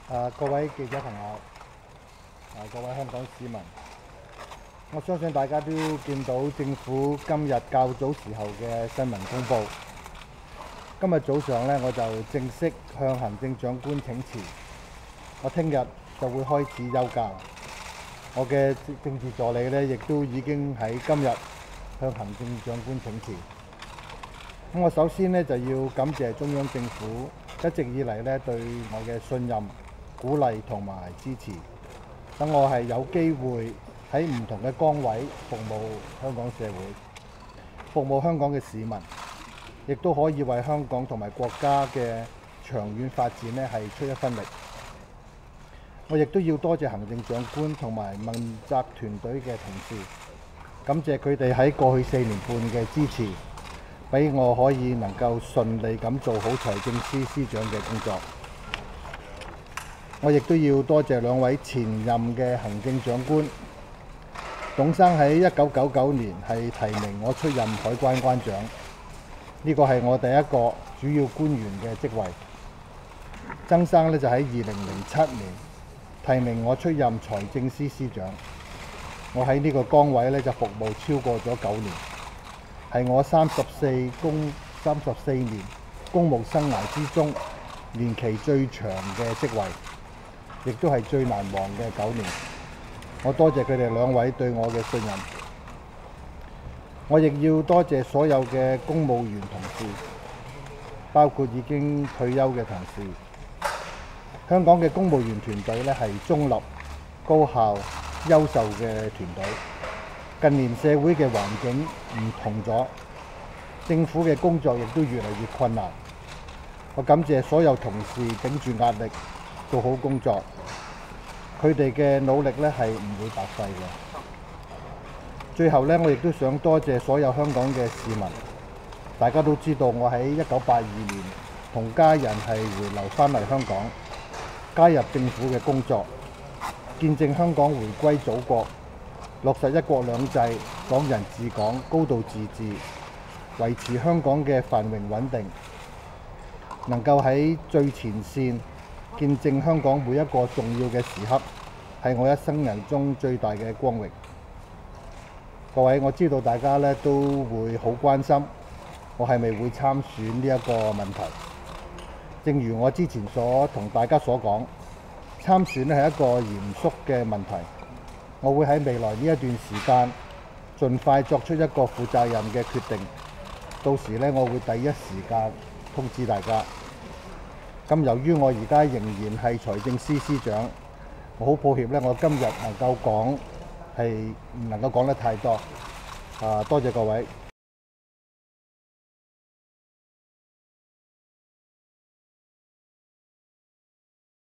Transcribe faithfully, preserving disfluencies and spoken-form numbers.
啊，各位記者朋友，啊，各位香港市民，我相信大家都見到政府今日較早時候嘅新聞公佈。今日早上呢，我就正式向行政長官請辭，我聽日就會開始休假。我嘅政治助理呢，亦都已經喺今日向行政長官請辭。咁我首先呢，就要感謝中央政府一直以嚟呢對我嘅信任、鼓勵同埋支持，等我係有機會喺唔同嘅崗位服務香港社會，服務香港嘅市民，亦都可以為香港同埋國家嘅長遠發展呢係出一分力。我亦都要多謝行政長官同埋問責團隊嘅同事，感謝佢哋喺過去四年半嘅支持，俾我可以能夠順利咁做好財政司司長嘅工作。我亦都要多謝兩位前任嘅行政長官。董生喺一九九九年係提名我出任海關關長，呢個係我第一個主要官員嘅職位。曾生呢就喺二零零七年提名我出任財政司司長，我喺呢個崗位呢就服務超過咗九年，係我三十四公三十四年公務生涯之中年期最長嘅職位，亦都係最難忘嘅九年。我多謝佢哋兩位對我嘅信任，我亦要多謝所有嘅公務員同事，包括已經退休嘅同事。香港嘅公務員團隊呢係中立、高效、優秀嘅團隊。近年社會嘅環境唔同咗，政府嘅工作亦都越嚟越困難。我感謝所有同事頂住壓力做好工作，佢哋嘅努力呢係唔會白費嘅。最後呢，我亦都想多謝所有香港嘅市民。大家都知道我喺一九八二年同家人係回流返嚟香港，加入政府嘅工作，見證香港回歸祖國，落實一國兩制、港人治港、高度自治，維持香港嘅繁榮穩定，能夠喺最前線見證香港每一個重要嘅時刻，係我一生人中最大嘅光榮。各位，我知道大家呢都會好關心我係咪會參選呢一個問題。正如我之前所同大家所講，參選呢係一個嚴肅嘅問題。我會喺未來呢一段時間盡快作出一個負責任嘅決定，到時呢，我會第一時間通知大家。咁由於我而家仍然係財政司司長，我好抱歉呢，我今日能夠講係唔能夠講得太多。啊，多謝各位。